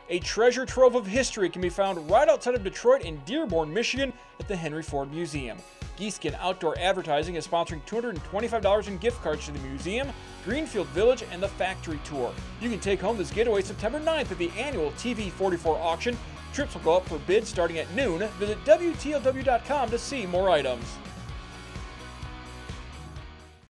A treasure trove of history can be found right outside of Detroit in Dearborn, Michigan at the Henry Ford Museum. Geeskin Outdoor Advertising is sponsoring $225 in gift cards to the museum, Greenfield Village, and the factory tour. You can take home this getaway September 9th at the annual TV44 auction. Trips will go up for bids starting at noon. Visit WTLW.com to see more items.